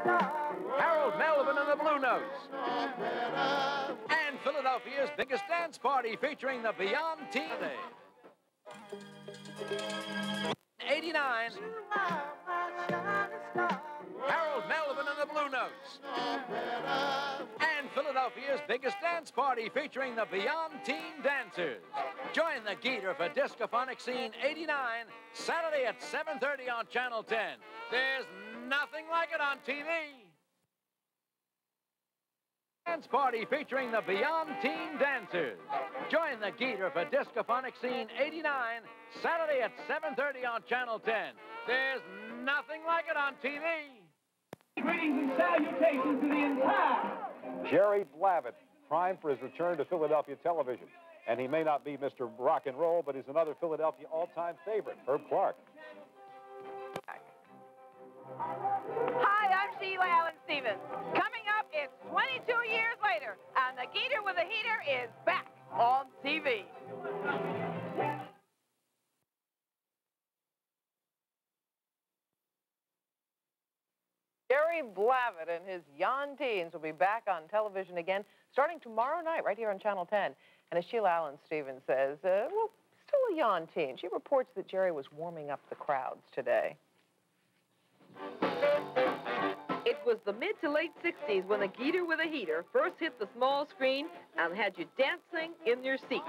Harold Melvin and the Blue Notes. And Philadelphia's biggest dance party featuring the Beyond Team Day. 89. Harold Melvin and the Blue Notes. And Philadelphia's biggest dance party featuring the Beyond Team Dancers. Join the Geeter for Discophonic Scene 89, Saturday at 7:30 on Channel 10. There's nothing like it on TV. Dance party featuring the Beyond Team Dancers. Join the Geeter for Discophonic Scene 89, Saturday at 7:30 on Channel 10. There's nothing like it on TV. Greetings and salutations to the entire. Jerry Blavat, primed for his return to Philadelphia television. And he may not be Mr. Rock and Roll, but he's another Philadelphia all-time favorite, Herb Clark. Hi, I'm Sheila Allen Stevens. Coming up, it's 22 years later, and the Geeter with a Heater is back on TV. Jerry Blavat and his young teens will be back on television again starting tomorrow night right here on Channel 10. And as Sheila Allen Stevens says, well, still a young teen. She reports that Jerry was warming up the crowds today. It was the mid to late 60s when the Geeter with a Heater first hit the small screen and had you dancing in your seat.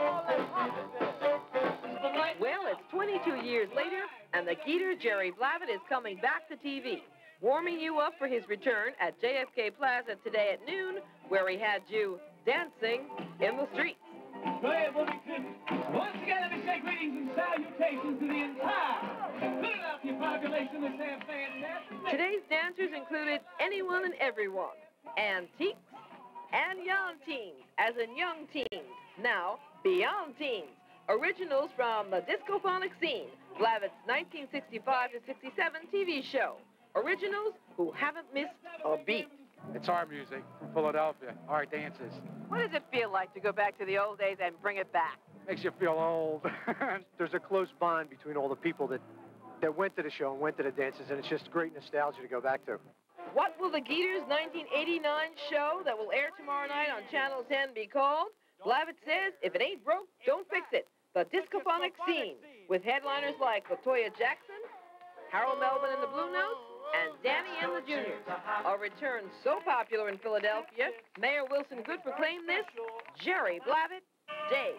Well, it's 22 years later, and the Geeter, Jerry Blavat, is coming back to TV, warming you up for his return at JFK Plaza today at noon, where he had you dancing in the streets. Go ahead, Wilmington. Once again, let me say greetings and salutations to the entire Philadelphia population. This damn fantastic. Today's dancers included anyone and everyone, antiques and young teens, as in young teens, now beyond teens, originals from the Discophonic Scene, Blavat's 1965 to 67 TV show, originals who haven't missed a beat. It's our music from Philadelphia, our dances. What does it feel like to go back to the old days and bring it back? Makes you feel old. There's a close bond between all the people that went to the show and went to the dances, and it's just great nostalgia to go back to. What will the Geeter's 1989 show that will air tomorrow night on Channel 10 be called? Blavat says, if it ain't broke, don't fix it. The Discophonic Scene, with headliners like Latoya Jackson, Harold Melvin and the Blue Notes, and Danny and the Juniors. A return so popular in Philadelphia, Mayor Wilson Good proclaimed this Jerry Blavat Day.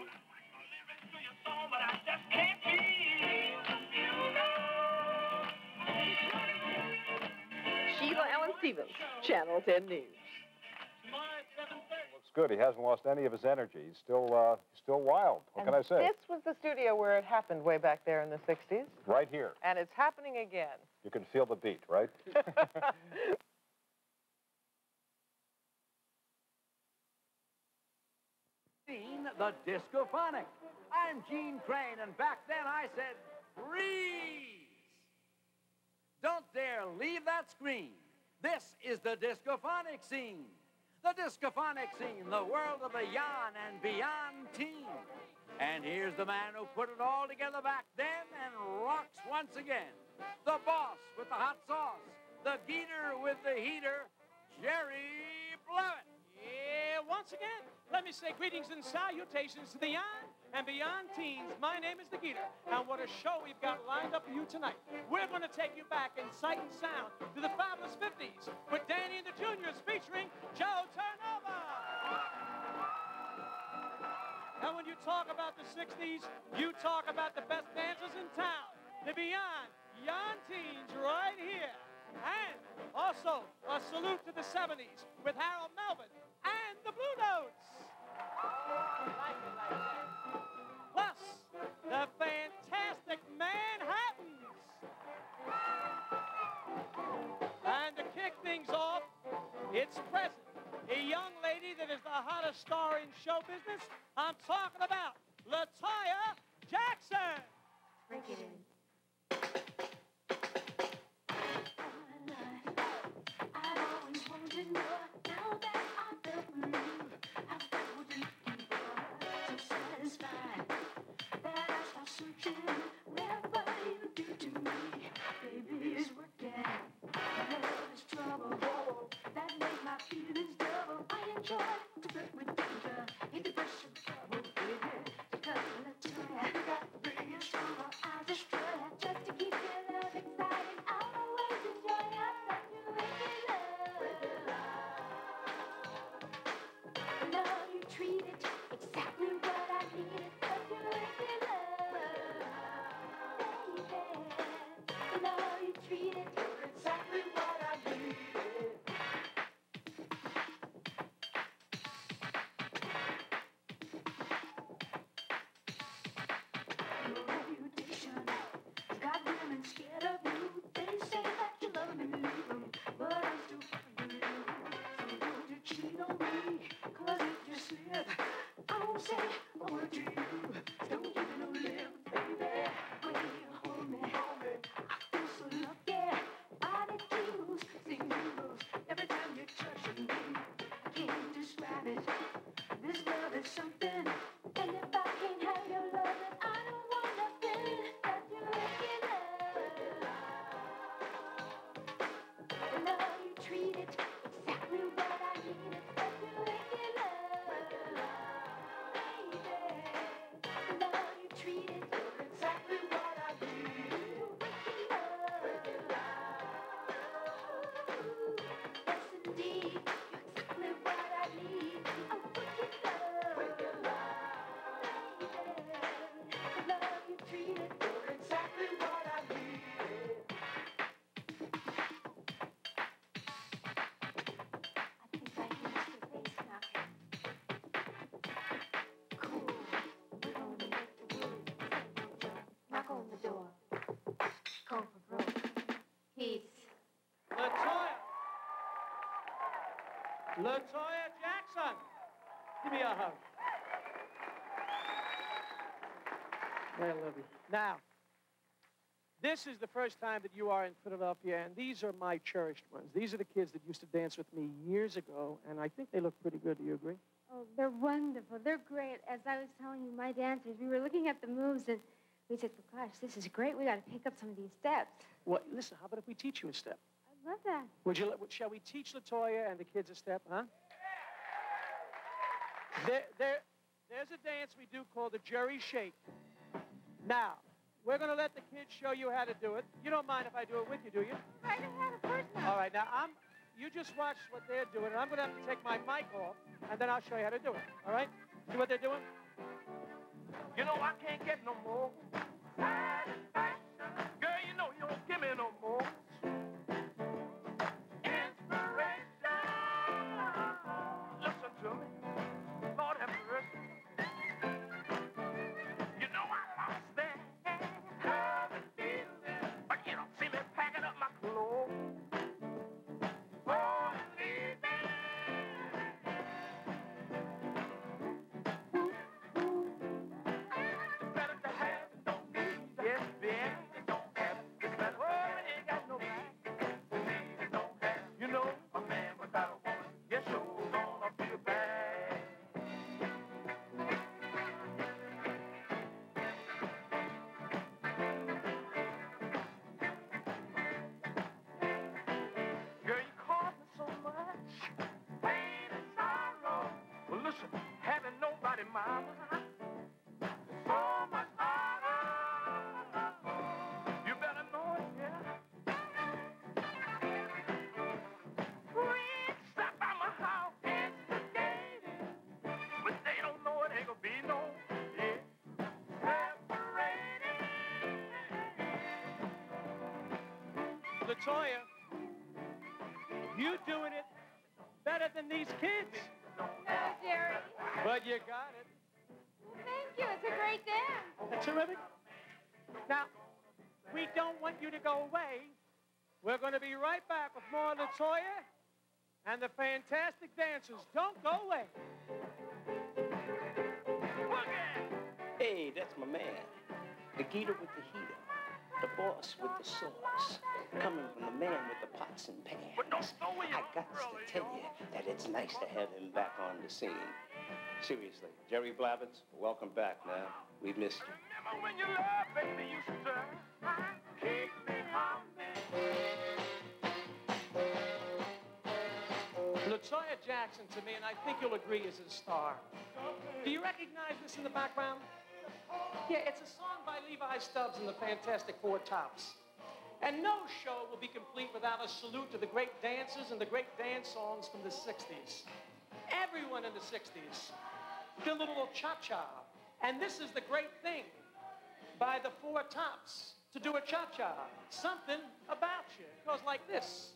Sheila Allen Stevens, Channel 10 News. Looks good. He hasn't lost any of his energy. He's still wild. What can I say? This was the studio where it happened way back there in the 60s. Right here. And it's happening again. You can feel the beat, right? The Discophonic. I'm Gene Crane, and back then I said, freeze! Don't dare leave that screen. This is the Discophonic Scene. The Discophonic Scene, the world of the yon and beyond team. And here's the man who put it all together back then and rocks once again. The boss with the hot sauce, the Geeter with the heater, Jerry Blavat. Yeah, once again, let me say greetings and salutations to the yon and beyond teens. My name is the Geeter, and what a show we've got lined up for you tonight. We're going to take you back in sight and sound to the fabulous 50s with Danny and the Juniors featuring Joe Turnova. And when you talk about the 60s, you talk about the best dancers in town, the beyond yon teens right here. And also a salute to the 70s with Harold Melvin and the Blue Notes. Plus, the fantastic Manhattans. And to kick things off, it's present. A young lady that is the hottest star in show business. I'm talking about Latoya Jackson. Break it in. I've always wanted more. Now that I felt the need, I found what I'm looking for. So satisfied that I start searching. Whatever you do to me, baby, is working. Love is trouble. joy to flirt with danger. Hit the brush of trouble, baby. Because Latoya, you got the big and strong, or I'll destroy her. Just to keep your love exciting, I'll always enjoy your such a wicked love. The love you treated, exactly what I needed. Such a wicked love, baby. The love you treated, exactly what I needed. Your reputation has got women scared of you. They say that you love them and leave them, but I still can't believe them. So don't you cheat on me, 'cause if you slip, I won't say a word to you. Don't give me no lip, baby. When you hold me, I feel so lucky. Body tingles, tingles every time you're touching me. I can't describe it. This love is something, and if I can't have your love, then I don't want nothing. That's your wicked love. The love you treated, exactly what I needed. That's your wicked love, baby. The love you treated, exactly what I needed. Your wicked love. Yes, indeed, you're exactly what I need. A wicked love, baby. The love you treated, you're exactly what I needed. I think I hear Mr. Bass knocking. Cool. We're gonna make the world say no joke. Knock on the door. Go for broke. Peace. Latoya! Latoya Jackson! Give me a hug. I love you. Now, this is the first time that you are in Philadelphia, and these are my cherished ones. These are the kids that used to dance with me years ago, and I think they look pretty good. Do you agree? Oh, they're wonderful. They're great. As I was telling you, my dancers, we were looking at the moves, and we said, well, gosh, this is great. We got to pick up some of these steps. Well, listen, how about if we teach you a step? I love that. Shall we teach Latoya and the kids a step, huh? There's a dance we do called the Jerry Shake. Now, we're going to let the kids show you how to do it. You don't mind if I do it with you, do you? Right ahead, of course not. All right, now, you just watch what they're doing, and I'm going to have to take my mic off, and then I'll show you how to do it, all right? See what they're doing? You know I can't get no more satisfaction. Girl, you know you don't give me no more inspiration. Listen to me, Lord have mercy. You know I lost that love and feeling, but you don't see me packing up my clothes. Oh, leaving. It's better to have it, don't need it. Yes, Ben, it don't have it. It's better to have it, ain't got no back. Need it, don't have it. You know, a man without a woman, yes, sure gonna feel bad. Girl, you caused me so much pain and sorrow. Well, listen, having nobody, mama, so much harder. You better know it, yeah. Friends stop by my house instigating, but they don't know it ain't gonna be no separating. Latoya, you doing it better than these kids. No, Jerry. But you got it. Well, thank you. It's a great dance. That's terrific. Now, we don't want you to go away. We're going to be right back with more Latoya and the fantastic dancers. Don't go away. Hey, that's my man. The Geeter with the heater. The boss with the sauce. Coming from the man with the pots and pans. I got to tell you that it's nice to have him back on the scene. Seriously, Jerry Blavat, welcome back now. We've missed you. Remember when you love, baby, you stir. Keep me humming. Latoya Jackson, to me, and I think you'll agree, is a star. Do you recognize this in the background? Yeah, it's a song by Levi Stubbs and the Fantastic Four Tops. And no show will be complete without a salute to the great dancers and the great dance songs from the 60s. Everyone in the 60s did a little cha-cha. And this is the great thing by the Four Tops, to do a cha-cha. Something about you. It goes like this.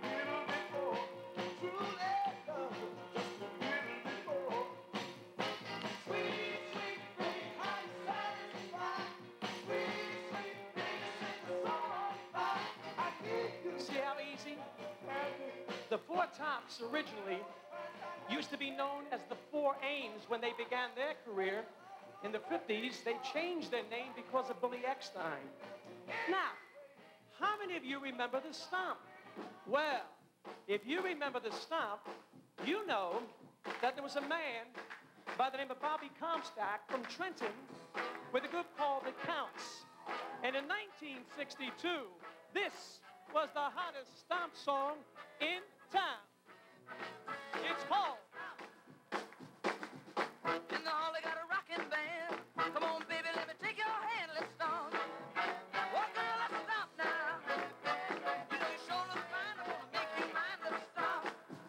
See how easy? The Four Tops originally used to be known as the Four Ames when they began their career. In the 50s, they changed their name because of Billy Eckstine. Now, how many of you remember the Stomp? Well, if you remember the Stomp, you know that there was a man by the name of Bobby Comstock from Trenton with a group called the Counts. And in 1962, this was the hottest Stomp song in town. It's called In the hall, they got a rockin' band. Come on, baby, let me take your hand. Let's stomp. Walk, girl, let's stomp now. You know you sure look fine. I wanna make you mine. Let's stomp.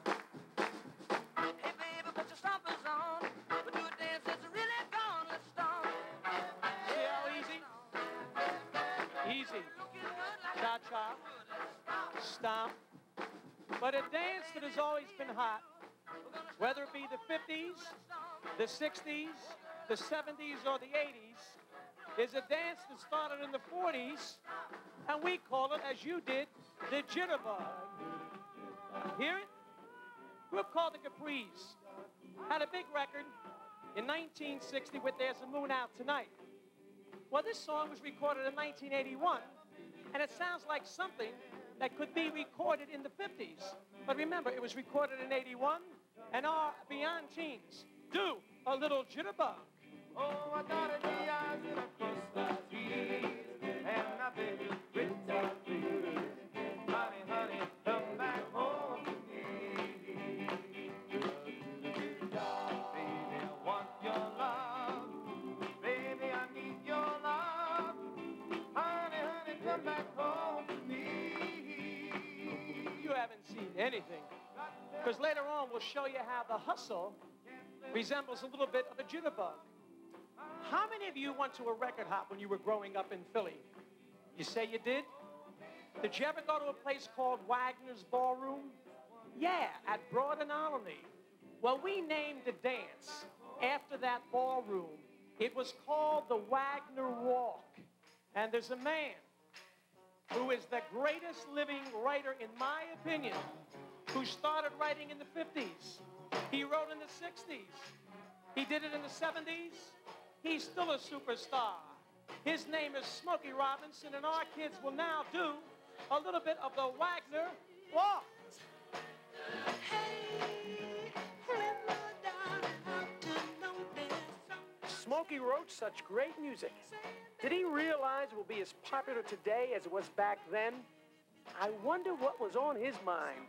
Hey, baby, put your stompers on. We'll do a dance that's really gone. Let's stomp. See how easy? Easy. Cha-cha. Stomp. But a dance that has always been hot, whether it be the 50s, the 60s, the 70s, or the 80s, is a dance that started in the 40s, and we call it, as you did, the jitterbug. Hear it? A group called the Capris had a big record in 1960 with There's a Moon Out Tonight. Well, this song was recorded in 1981, and it sounds like something that could be recorded in the 50s. But remember, it was recorded in 81, and our Beyond Teens do a little jitterbug. Oh, I got a knee eyes in a Christmas tree, and nothing is Christmas tree. Honey, honey, come back home to me. Baby, I want your love. Baby, I need your love. Honey, honey, come back home to me. You haven't seen anything, because later on we'll show you how the hustle resembles a little bit of a jitterbug. How many of you went to a record hop when you were growing up in Philly? You say you did? Did you ever go to a place called Wagner's Ballroom? Yeah, at Broad and Olney. Well, we named the dance after that ballroom. It was called the Wagner Walk. And there's a man who is the greatest living writer, in my opinion, who started writing in the 50s. He wrote in the 60s. He did it in the 70s. He's still a superstar. His name is Smokey Robinson, and our kids will now do a little bit of the Wagner Walk. Smokey wrote such great music. Did he realize it will be as popular today as it was back then? I wonder what was on his mind.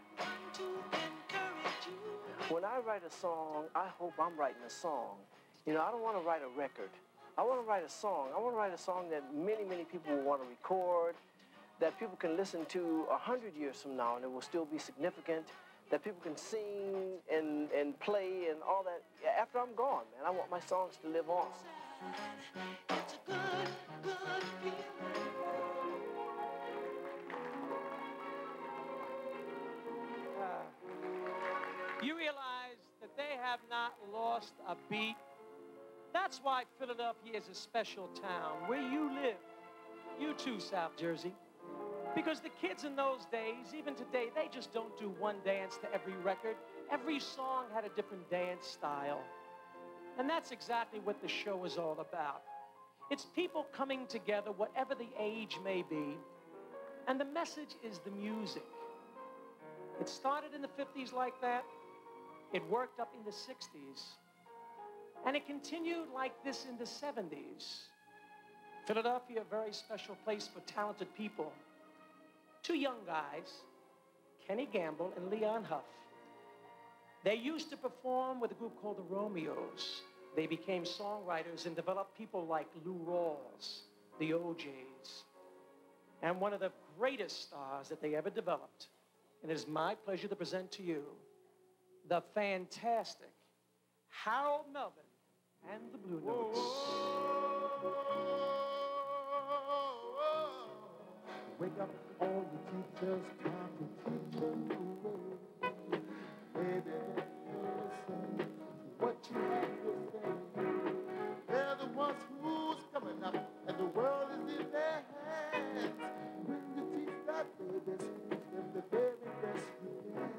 When I write a song, I hope I'm writing a song. You know, I don't want to write a record. I want to write a song. I want to write a song that many, many people will want to record, that people can listen to 100 years from now and it will still be significant, that people can sing and play and all that after I'm gone, man. I want my songs to live on. It's a good feeling. You realize that they have not lost a beat. That's why Philadelphia is a special town, where you live. You too, South Jersey. Because the kids in those days, even today, they just don't do one dance to every record. Every song had a different dance style. And that's exactly what the show is all about. It's people coming together, whatever the age may be. And the message is the music. It started in the 50s like that. It worked up in the 60s. And it continued like this in the 70s. Philadelphia, a very special place for talented people. Two young guys, Kenny Gamble and Leon Huff. They used to perform with a group called the Romeos. They became songwriters and developed people like Lou Rawls, the OJs, and one of the greatest stars that they ever developed. And it is my pleasure to present to you the fantastic Harold Melvin and the Blue Notes. Wake up all the teachers, time to teach them the way. Baby, listen to what you have to say. They're the ones who's coming up, and the world is in their hands. When you teach that baby, teach them the very best you can.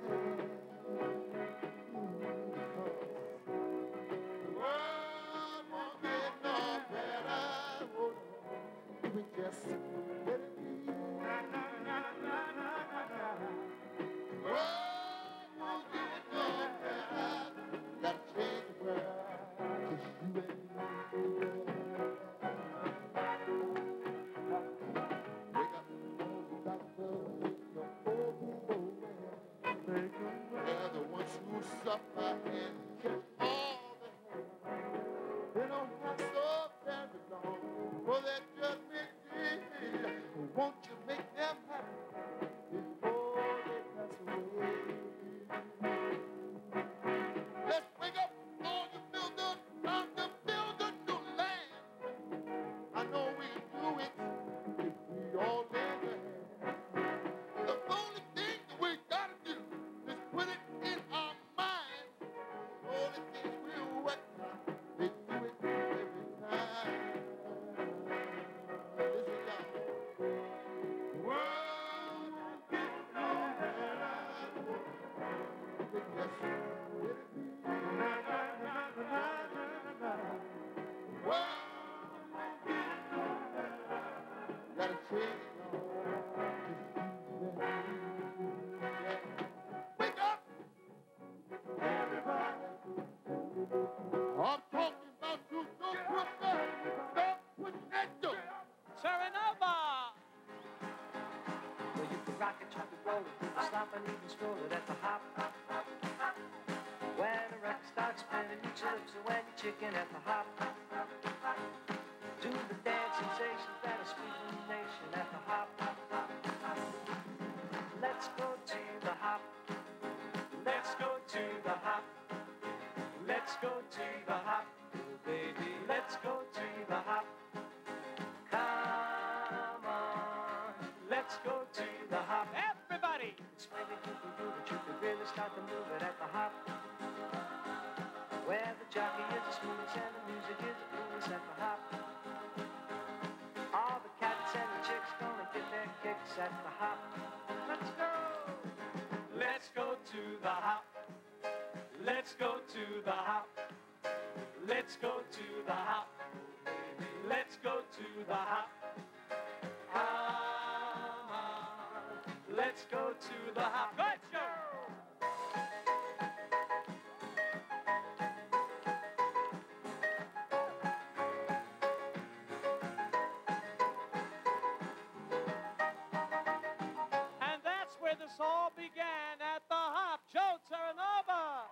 The world won't get no better. Oh, no. We just let it be. Suffer and catch all the hell. They don't have so very long for that judgment day. Won't you make them happy before they pass away? Let's wake up all you builders on the build a new land. I know we can do it if we all lend a hand. The only thing that we gotta do is put it in our minds. All the things we'll work on, they do it every time. Listen, y'all. The world won't get no better. But just let it be. Na, na, na, na, na, na. The world won't get no better. Gotta change it all. Wake up, everybody. I'm talking about you, don't put that, stop pushing that door. Terranova! Well, you can rock it, chop it, roll it, do the stop and even scroll it at the hop. When the record starts spinning, you chips and when you chicken at the hop. Do the dance sensations that are sweeping the nation at the hop. Let's go to the hop. Let's go to the hop. Let's go to the hop. Oh, baby, let's go to the hop. Come on, let's go to the hop. Everybody! It's when you can do that you can really start to move it at the hop. Where the jockey is the smoothest and the music is the blues at the hop. All the cats and the chicks gonna get their kicks at the hop. Let's go! Let's go to the hop. Let's go to the hop. Let's go to the hop. Let's go to the hop. Come on. Let's go to the hop. Go ahead, Joe. And that's where this all began, at the hop. Joe Terranova.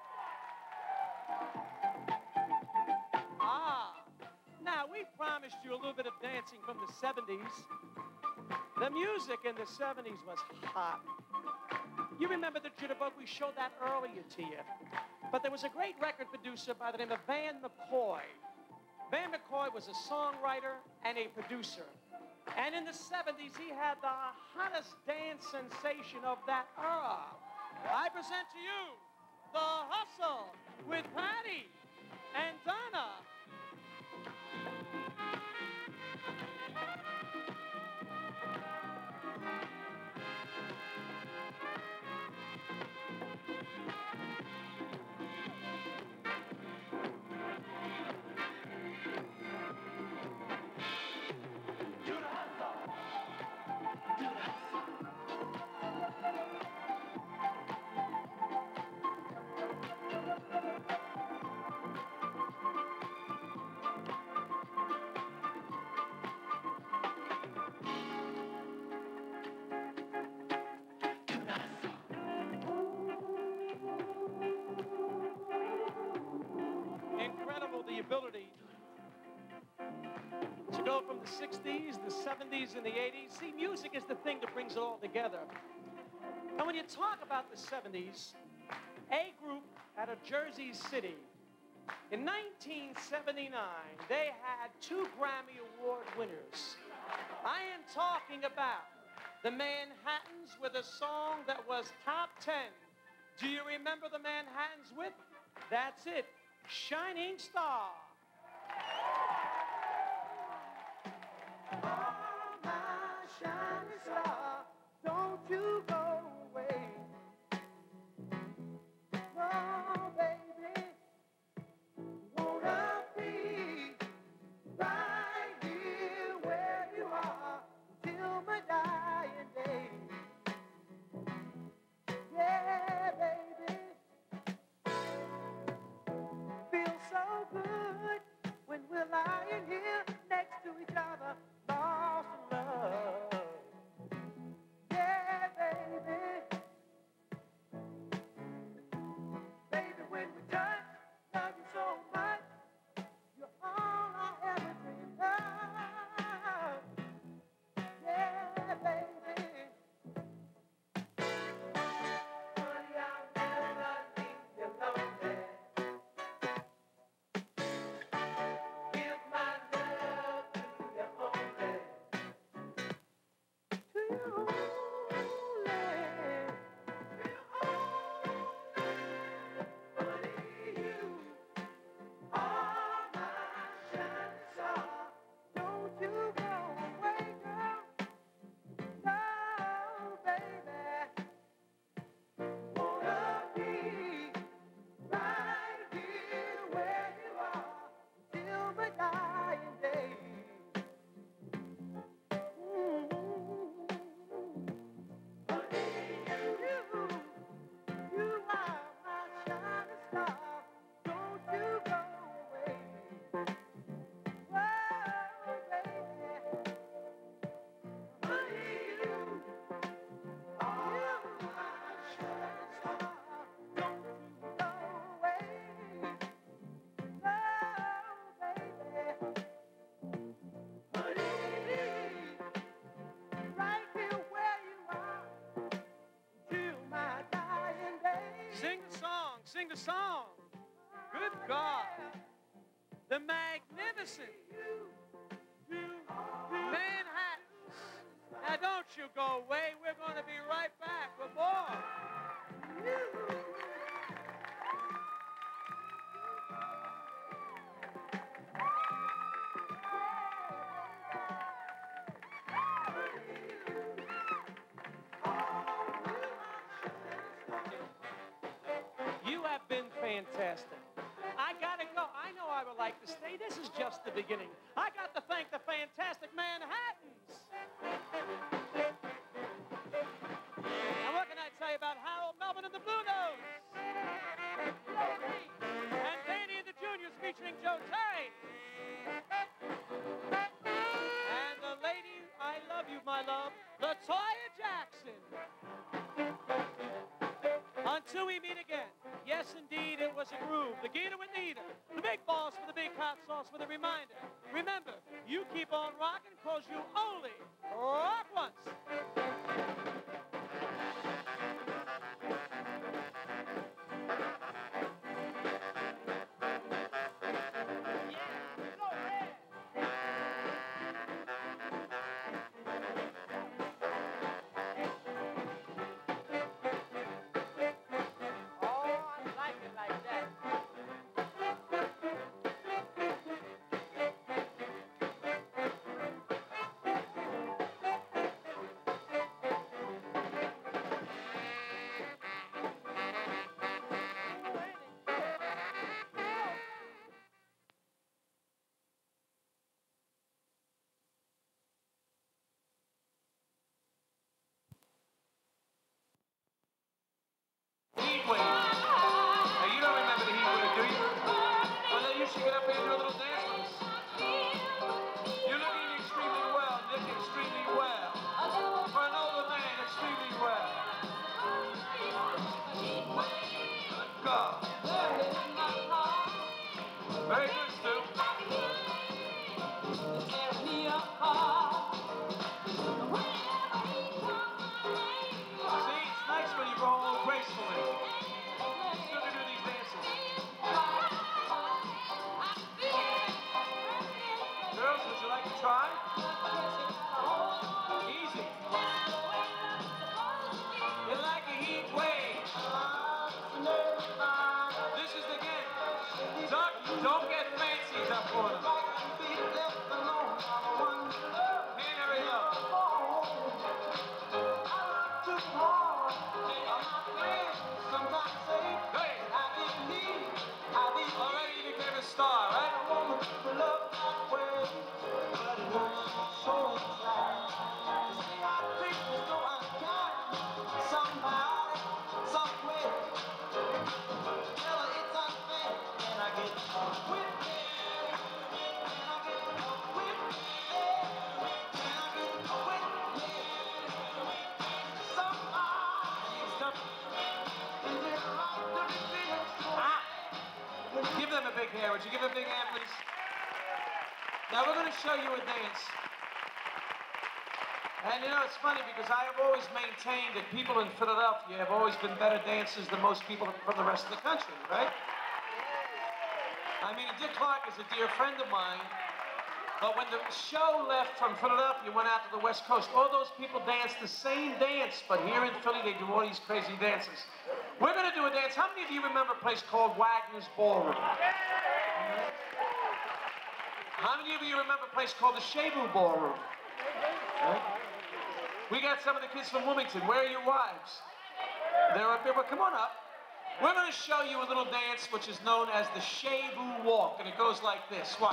Now, we promised you a little bit of dancing from the 70s. The music in the 70s was hot. You remember the jitterbug? We showed that earlier to you. But there was a great record producer by the name of Van McCoy. Van McCoy was a songwriter and a producer. And in the 70s, he had the hottest dance sensation of that era. I present to you The Hustle with Patty and Donna. ability to go from the 60s, the 70s, and the 80s. See, music is the thing that brings it all together. And when you talk about the 70s, a group out of Jersey City, in 1979, they had 2 Grammy Award winners. I am talking about the Manhattans with a song that was top 10. Do you remember the Manhattans with? That's it, Shining Star. Oh, my shining star, don't you go away. Oh, baby, wanna be right here where you are till my dying day. Yeah, baby, feels so good when we're lying here next to each other, lost in love. Yeah, baby. Baby, when we touch, love you so much. You're all I ever dreamed of. Yeah, baby. Honey, I'll never leave you lonely. Give my love to you only. To you only. Honey, you are my shining star. Don't you go away, girl. No, baby. Wanna be right here where you are till my dying day. Honey, you are my shining star. Don't you go away. Whoa, baby. Honey, you are my shining star. Don't you go away. No, baby. Honey, right here where you are till my dying day. Sing the song, sing the song. Good God. The magnificent Manhattans. Now don't you go away. We're going to be right back with more. You have been fantastic. I gotta go. I know I would like to stay. This is just the beginning. I got to thank the fantastic Manhattans. And what can I tell you about Harold Melvin and the Blue Notes? And Danny and the Juniors featuring Joe Terry. And the lady, I love you, my love, LaToya Jackson. Until we meet again, yes, indeed, it was a groove. The Gator with the Eater, the big boss with the big hot sauce with a reminder. Remember, you keep on rocking because you only rock once. Heat wave. Now, you don't remember the heat wave, do you? Well, then you should get up here and do a little dance with us. You're looking extremely well, Nick, extremely well. For an older man, extremely well. Good God. Very good, Stu. big hand. Would you give a big hand, please? Now we're going to show you a dance. And you know, it's funny because I have always maintained that people in Philadelphia have always been better dancers than most people from the rest of the country, right? I mean, Dick Clark is a dear friend of mine, but when the show left from Philadelphia, went out to the West Coast, all those people danced the same dance, but here in Philly, they do all these crazy dances. We're going to do a dance. How many of you remember a place called Wagner's Ballroom? How many of you remember a place called the Shabu Ballroom? Right? We got some of the kids from Wilmington. Where are your wives? They're up here. Well, come on up. We're going to show you a little dance which is known as the Shabu Walk, and it goes like this. Watch.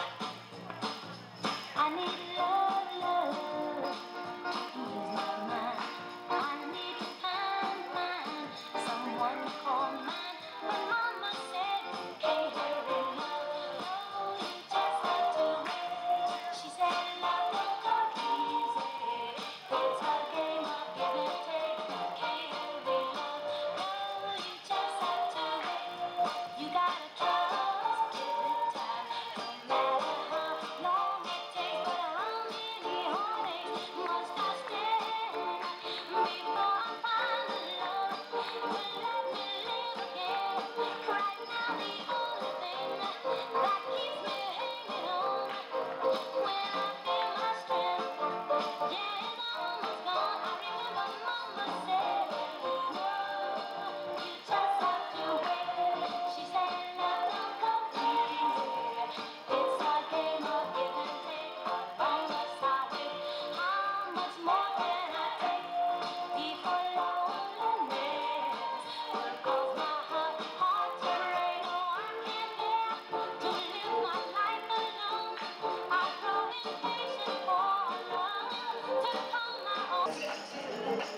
I need love, love. He's not mine. I need to find mine. Someone to call mine. But Mama said you can't have it, love. Oh, you just have to wait. She said love will come easy. It's a game of give and take. Can't have it, love. Oh, you just have to wait. You gotta trust every time. No matter how long it takes, but how many heartaches must I stand before I find the love to let me live again? Right now, the only thing that keeps me hanging on when I feel my strength, yeah, it's almost gone. I remember Mama said, no, you just have to wait. She said, love don't come easy. It's a game of give and take. How much I wait? How much more can I take? Before loneliness will cause my heart to break. Oh, I can't bear to live my life alone. I grow impatient for love to call my own.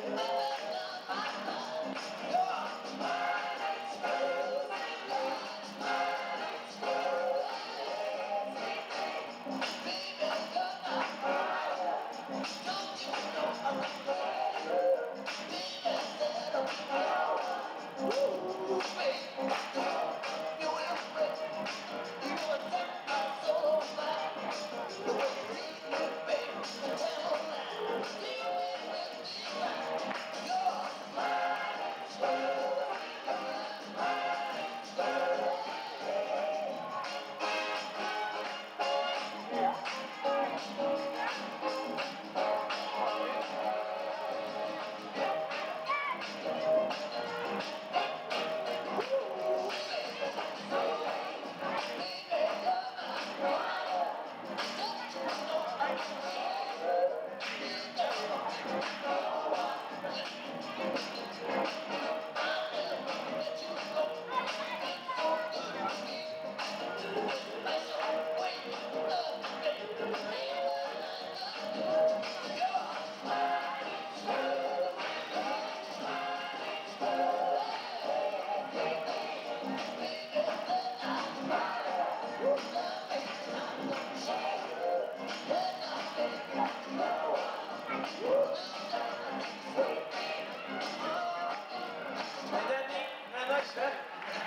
Ain't that neat? Isn't that nice, huh?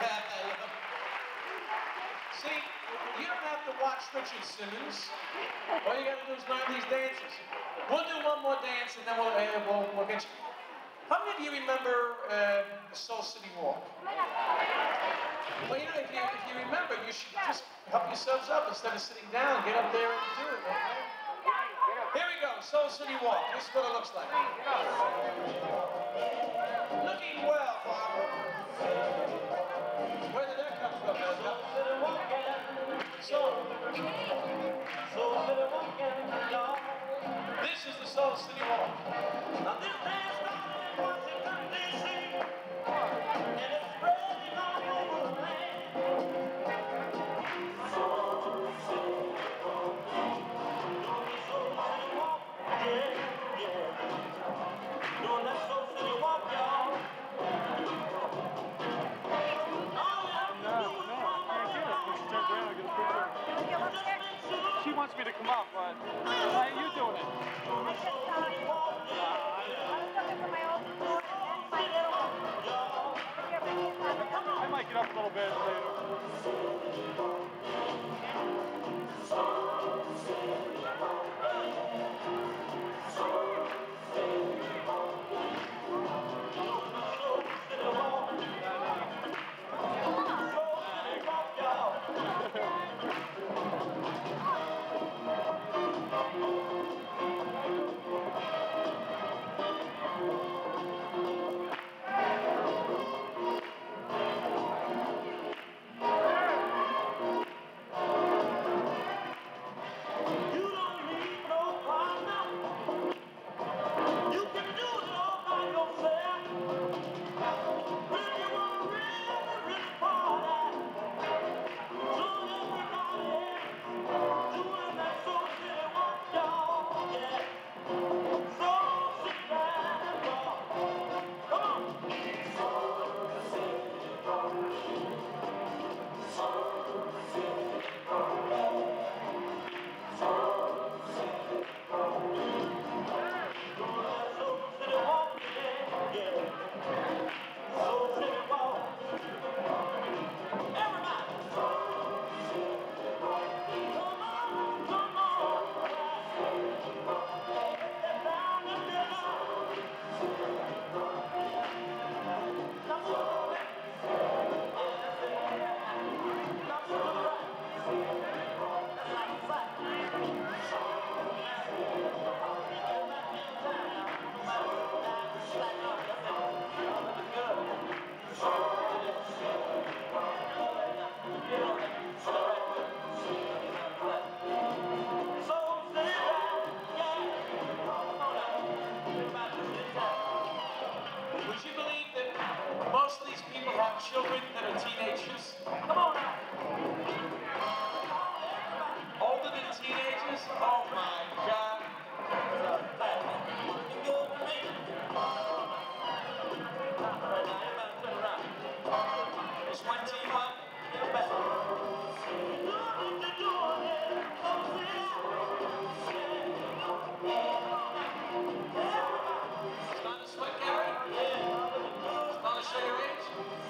See, you don't have to watch Richard Simmons. All you got to do is learn these dances. We'll do one more dance and then we'll get you. How many of you remember the Soul City Walk? Well, you know, if you remember, you should just help yourselves up instead of sitting down. Get up there and do it. Okay? Here we go, Soul City Walk. This is what it looks like. Looking well, Barbara. Where did that come from? This is the Soul City Walk. Now this dance started in Washington, D.C. and it's spreading all over the land. Soul City Walk, yeah, yeah. Doing that Soul City Walk, y'all. She wants me to come up, but why are you doing it? I might get up a little bit later. have children that are teenagers? Come on now. Older than teenagers? Oh my God. 21. Starting to sweat, Gary? Starting to show your age?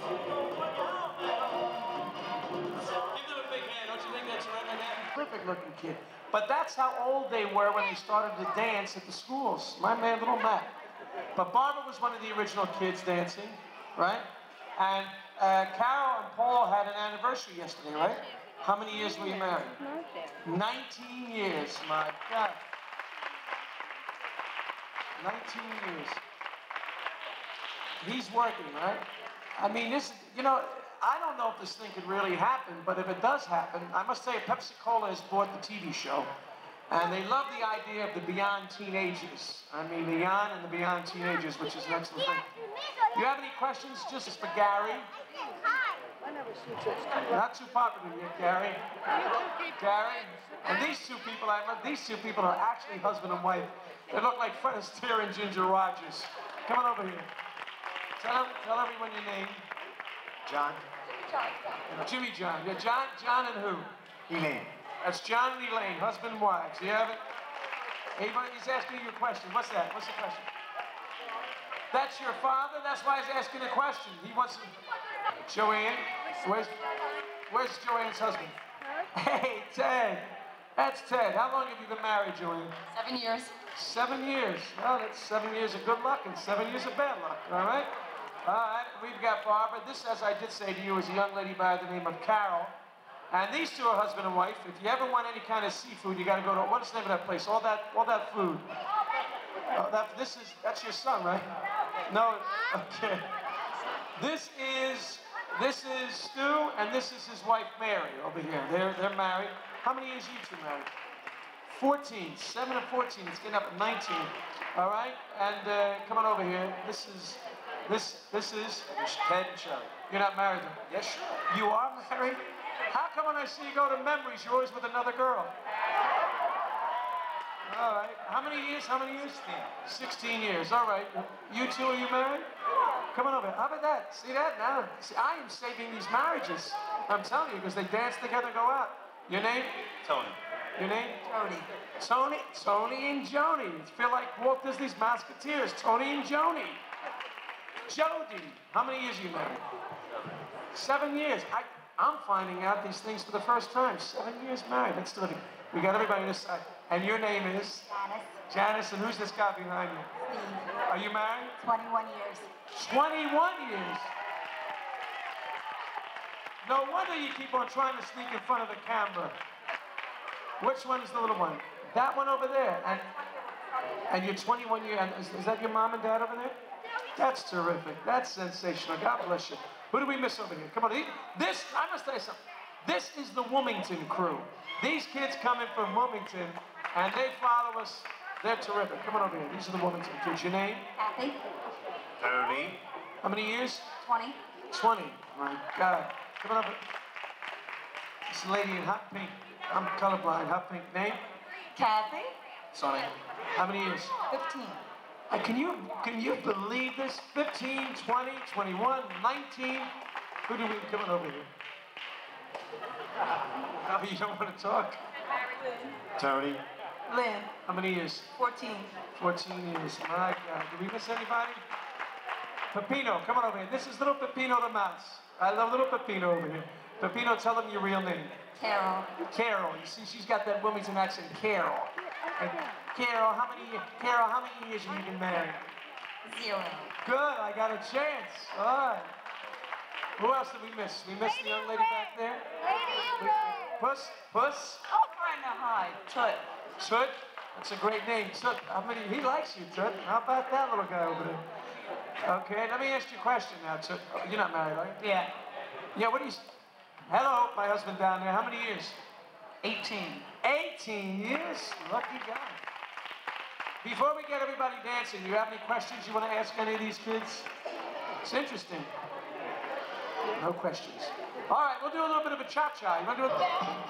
Give them a big hand. Don't you think that's a terrific looking kid? But that's how old they were when they started to dance at the schools. My man, little Matt. But Barbara was one of the original kids dancing, right? And Carol and Paul had an anniversary yesterday, right? How many years were you married? 19 years, my God. 19 years. He's working, right? I mean, this, you know, I don't know if this thing could really happen, but if it does happen, I must say Pepsi-Cola has bought the TV show. And they love the idea of the Beyond Teenagers. I mean, the Beyond and the Beyond Teenagers, which is an excellent thing. Do you have any questions just for Gary? Not too popular yet, Gary. Gary. And these two people, these two people are actually husband and wife. They look like Fred Astaire and Ginger Rogers. Come on over here. Tell everyone your name. John. Jimmy John. Yeah, John and who? Elaine. That's John and Elaine, husband and wives. You have it? He's asking you a question. What's that? What's the question? That's your father? That's why he's asking a question. He wants to... Joanne? Where's Joanne's husband? Hey, Ted. That's Ted. How long have you been married, Joanne? 7 years. 7 years. Well, that's 7 years of good luck and 7 years of bad luck, all right? All right, we've got Barbara. This, as I did say to you, is a young lady by the name of Carol. And these two are husband and wife. If you ever want any kind of seafood, you got to go to, what's the name of that place? All that food. That's your son, right? No, okay. This is Stu, and this is his wife, Mary, over here. They're married. How many years you two married? 14, 7 and 14. It's getting up at 19. All right, and come on over here. This is Ted and Shelley. You're not married, though? Yes, sure. You are married? How come when I see you go to Memories, you're always with another girl? All right. How many years? 16 years. All right. You two, are you married? Come on over. How about that? See that? Now, see, I am saving these marriages. I'm telling you, because they dance together, go out. Your name? Tony. Your name? Jody. Tony and Joni. I feel like Walt Disney's Musketeers. Tony and Joni. Jody. How many years are you married? 7 years. I'm finding out these things for the first time. 7 years married. That's terrific. We got everybody on this side. And your name is? Janice. Janice, and who's this guy behind you? Steve. Are you married? 21 years. 21 years. No wonder you keep on trying to sneak in front of the camera. Which one is the little one? That one over there. And you're 21 years. And is that your mom and dad over there? That's terrific. That's sensational. God bless you. Who do we miss over here? Come on. I must tell you something. This is the Wilmington crew. These kids come in from Wilmington, and they follow us. They're terrific. Come on over here. These are the Wilmington kids. Your name? Kathy. Tony. How many years? 20. 20. My God. Come on over. This lady in hot pink. I'm colorblind. Hot pink. Name? Kathy. Sonny. How many years? 15. Can you believe this? 15, 20, 21, 19. Who do we come on over here? Oh, you don't want to talk? Tony. Lynn. How many years? 14. 14 years. My God. Did we miss anybody? Peppino, come on over here. This is little Peppino the mouse. I love little Peppino over here. Peppino, tell them your real name. Carol. Carol. You see, she's got that Wilmington accent. Carol. And Carol, how many years have you been married? 0. Good. I got a chance. All right. Who else did we miss? We missed the young lady back there. Puss. Oh, trying to hide. Tut. Tut. That's a great name. Tut. He likes you, Tut. How about that little guy over there? Okay, let me ask you a question now, Tut. You're not married, right? Yeah. Yeah, what do you... Hello, my husband down there. How many years? 18. 18 years? Lucky guy. Before we get everybody dancing, do you have any questions you want to ask any of these kids? It's interesting. No questions. All right, we'll do a little bit of a cha-cha. You want to do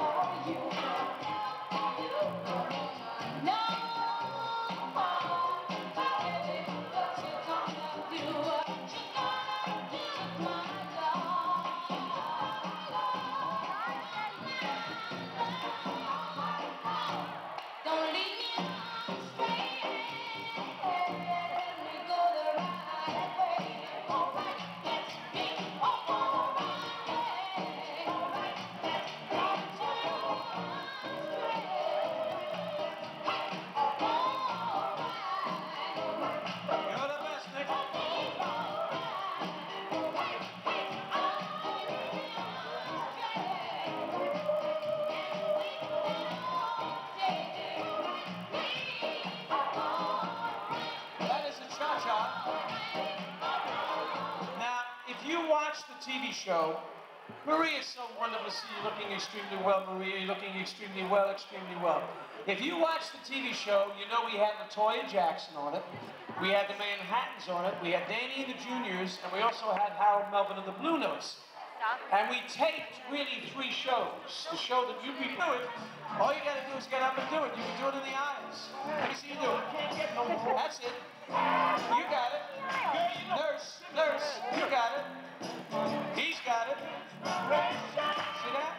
TV show. Maria is so wonderful to see you looking extremely well, Maria. You're looking extremely well, extremely well. If you watch the TV show, you know we had LaToya Jackson on it. We had the Manhattans on it. We had Danny and the Juniors, and we also had Harold Melvin and the Blue Notes. And we taped really 3 shows. The show that you'd be doing, all you gotta do is get up and do it. You can do it in the aisles. Let me see you do it. That's it. You got it. Nurse, nurse, you got it. He's got it. See that?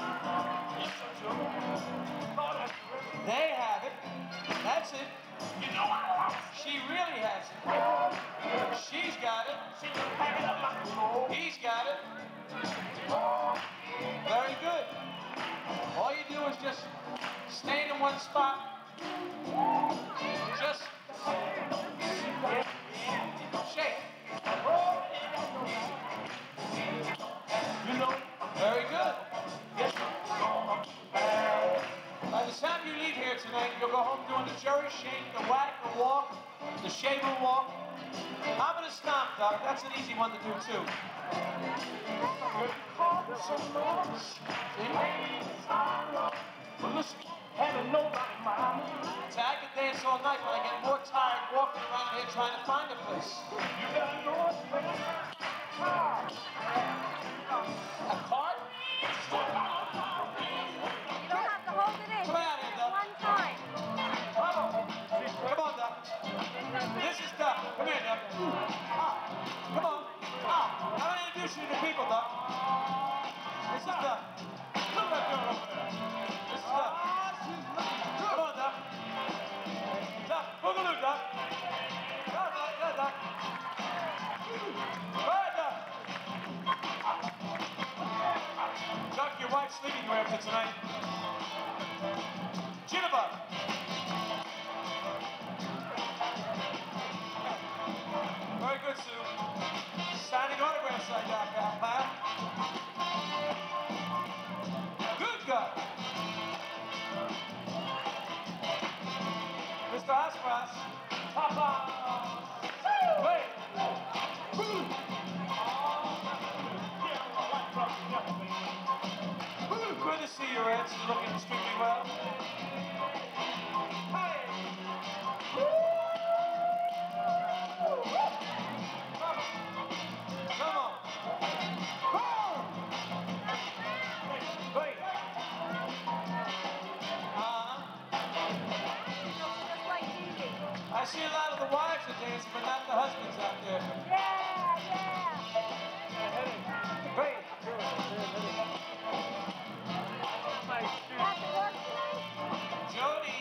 They have it. That's it. She really has it. She's got it. He's got it. Very good. All you do is just stay in one spot. Just shake. Very good. By the time you leave here tonight, you'll go home doing the Jerry shake, the whack, the walk, the shaver walk. How about a stomp, Doc? That's an easy one to do, too. See, I can dance all night, but I get more tired walking around here trying to find a place. A cart? You don't have to hold it in. Come out here, Doc. One time. Come on, Doc. This is Doc. Come here, Doc. Come on. I'm going to introduce you to people, Doc. This is Doc. Look at that girl over there. This is Doc. Come on, Doc. Doc, boogaloo, Doc. Go, Doc. Go, Doc. Go ahead, Doc. Doc, your wife's sleeping you after tonight. Jitterbug. Very good, Sue. Signing autographs like that, huh? Good guy. Mr. Aspas. Papa. Wait. Good to see you, Ed. You're looking extremely well. Hey! Come on. Wait. I see a lot of the wives are dancing, but not the husbands out there. Great. Jody.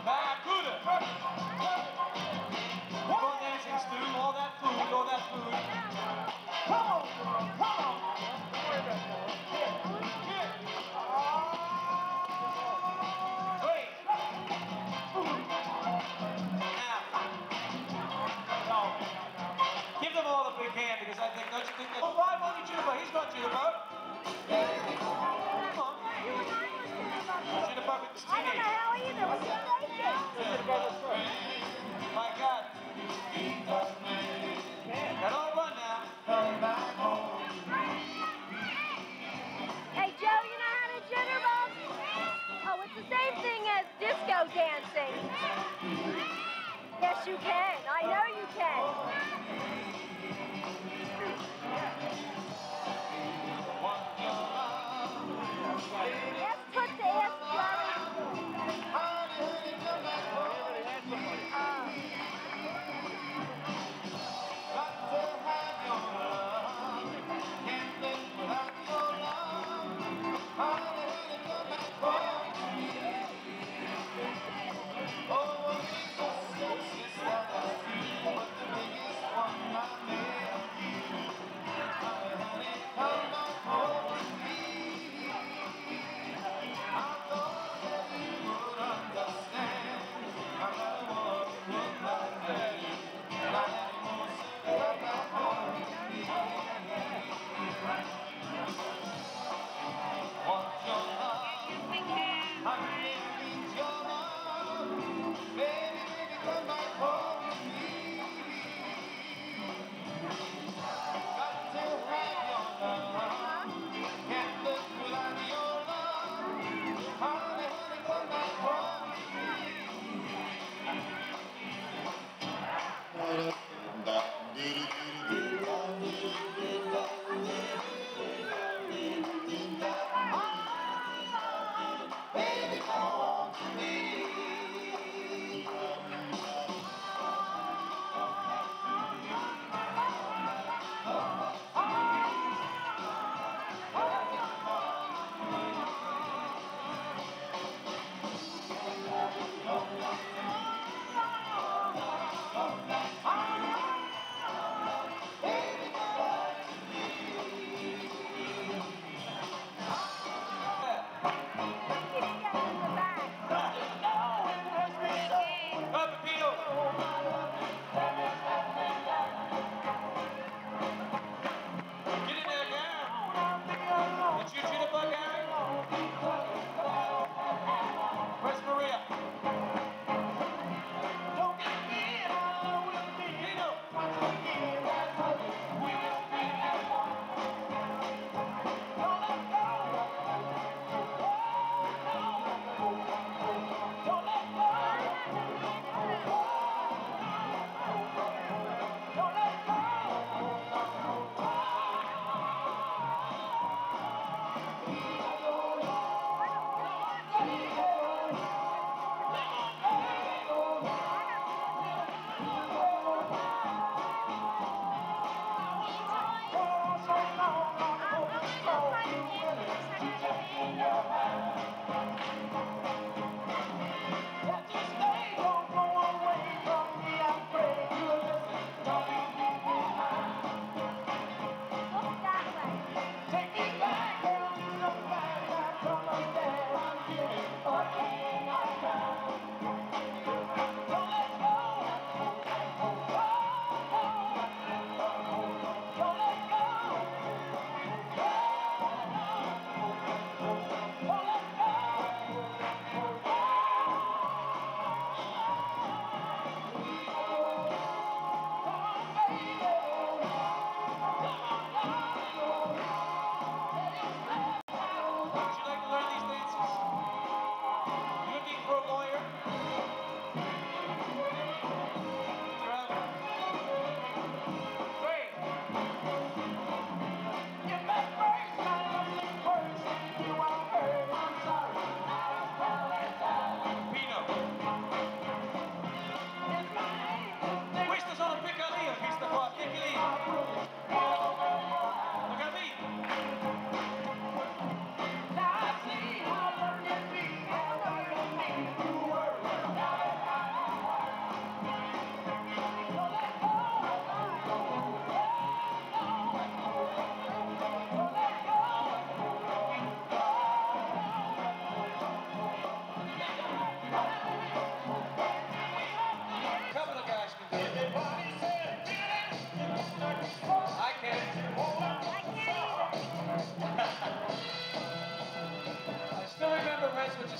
All that food.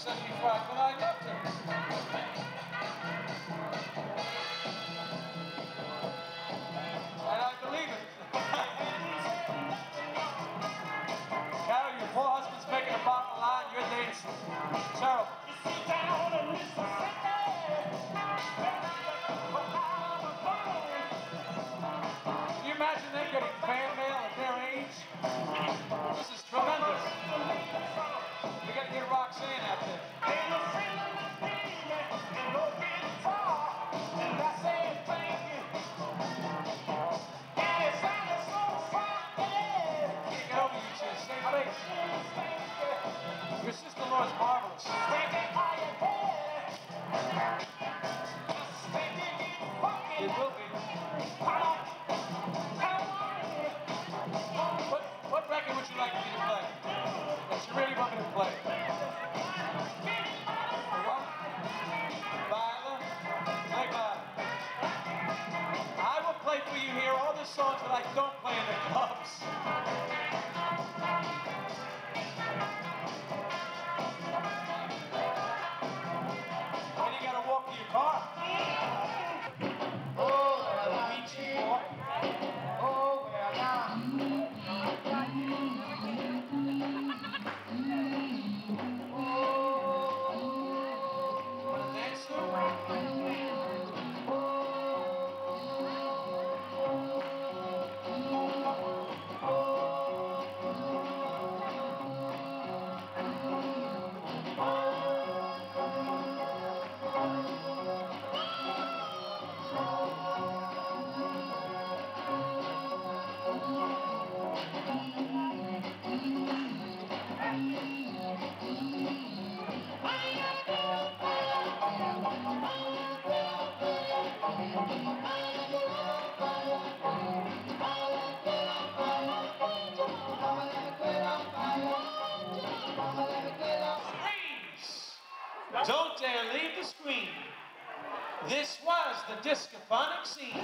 said before I thought I loved her. And I believe it. Carol, your poor husband's making a bottom line, you're dancing. Terrible. Can you imagine them getting fan mail at their age? This is tremendous. We gotta get Roxanne out there. Get over you two, same face. Your sister-in-law is marvelous. It will be. What record would you like me to play? That you really want me to play? What? Viola? Play Viola. I will play for you here all the songs that I don't play in the clubs. And you gotta walk to your car. Oh, well, meet you, boy. Oh, well, now. Wanna dance? Don't dare leave the screen. This was the discophonic scene.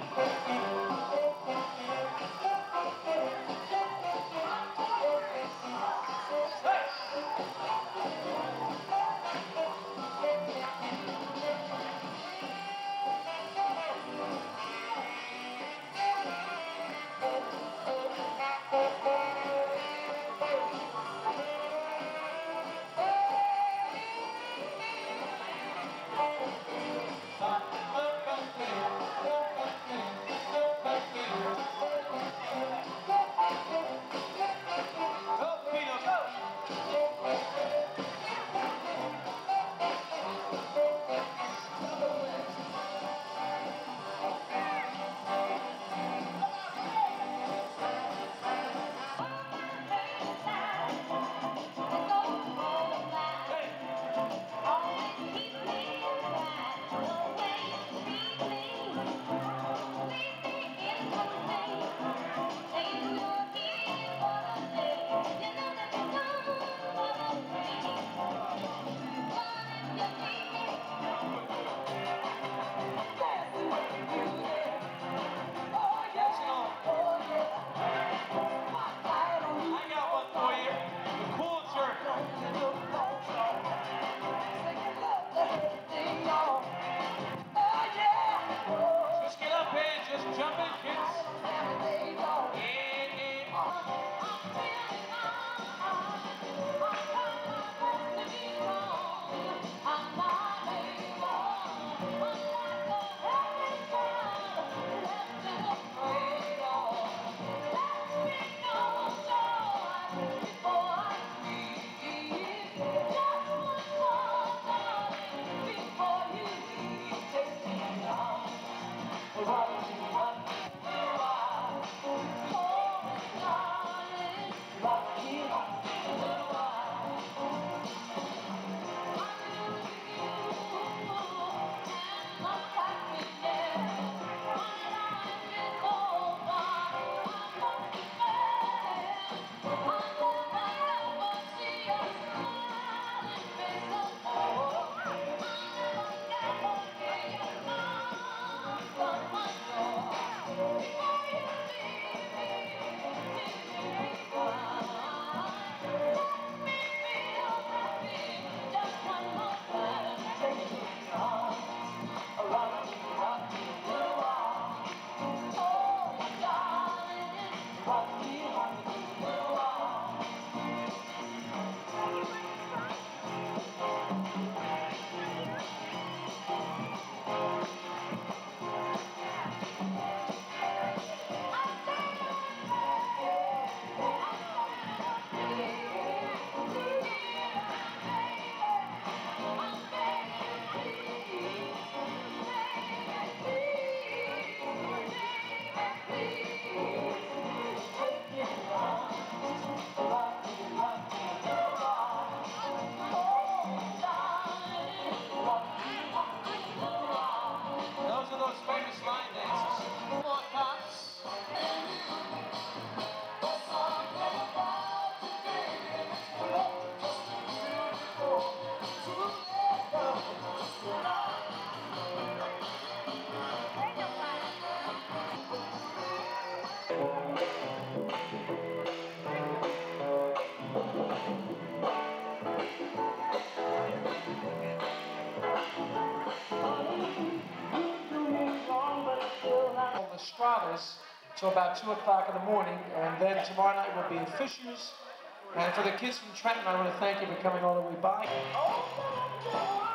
The Stratas till about 2 o'clock in the morning, and then tomorrow night will be at Fisher's. And for the kids from Trenton, I want to thank you for coming all the way by.